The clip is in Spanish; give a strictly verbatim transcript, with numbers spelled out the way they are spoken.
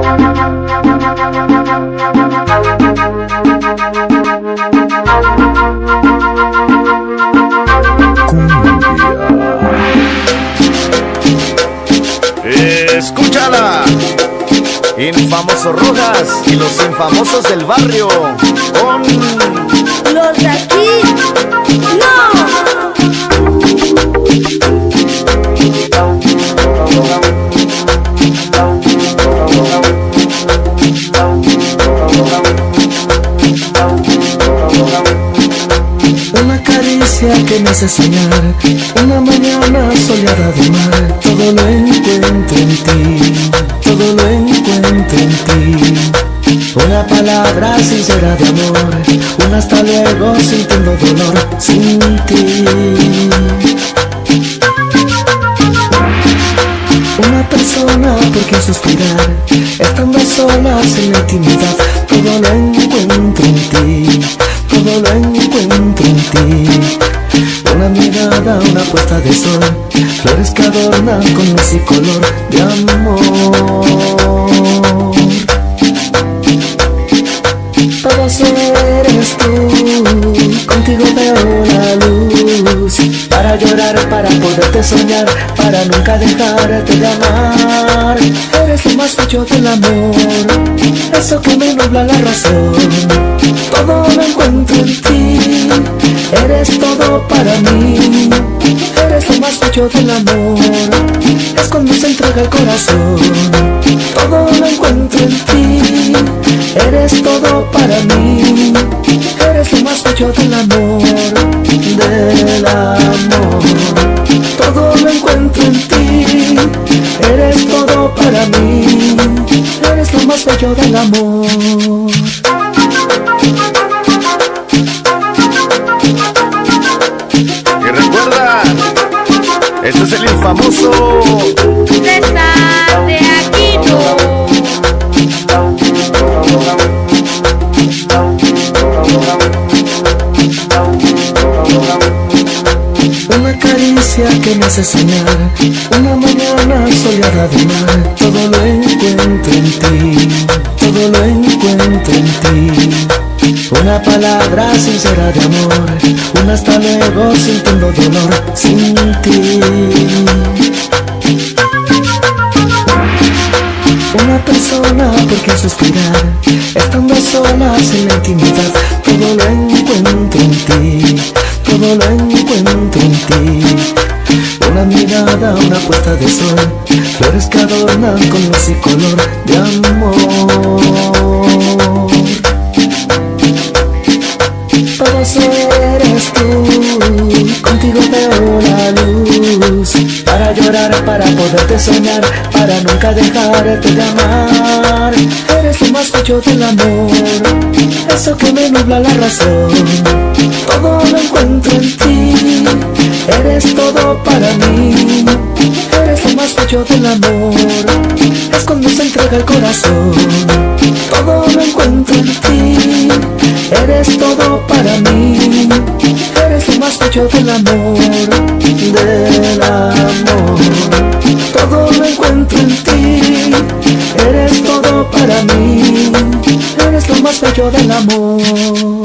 Escúchala, Infamosos Rojas y los infamosos del barrio con los de aquí. ¡No! Una caricia que me hace soñar, una mañana soleada de mar. Todo lo encuentro en ti, todo lo encuentro en ti. Una palabra sincera de amor, un hasta luego sintiendo dolor sin ti. Una persona por quien suspirar, estando solas en la intimidad. Todo lo encuentro en ti, todo lo encuentro en ti. Una mirada, una puesta de sol, flores que adornan con luz y color de amor. Todo eres tú, contigo veo la luz. Para llorar, para poderte soñar, para nunca dejarte de amar. Eres lo más bello del amor, eso que me nubla la razón. Todo lo encuentro en ti, eres todo para mí. Eres lo más bello del amor, es cuando se entrega el corazón. Todo lo encuentro en ti, eres todo para mí. Eres lo más bello del amor, del amor. Todo lo encuentro en ti, eres todo para mí. Eres lo más bello del amor. Y recuerda, este es el infamoso César de Aquino. Una caricia que me hace soñar, una mañana soleada de mar. Todo lo encuentro en ti, todo lo encuentro en ti. Una palabra sincera de amor, un hasta luego sintiendo dolor sin ti. Una persona por quien suspirar, estando solas en la intimidad. Todo lo encuentro en ti, todo lo encuentro en ti. Una mirada, una puesta de sol, flores que adornan con luz y color de amor. Todo eres tú, contigo veo la luz. Para llorar, para poderte soñar, para nunca dejarte de amar. Eres lo más bello del amor, eso que me nubla la razón. Todo lo encuentro en ti, eres todo para mí. Eres lo más bello del amor, es cuando se entrega el corazón. Todo lo encuentro en ti, eres todo para mí. Eres lo más bello del amor, del amor. Todo lo encuentro en ti, eres todo para mí. Eres lo más bello del amor.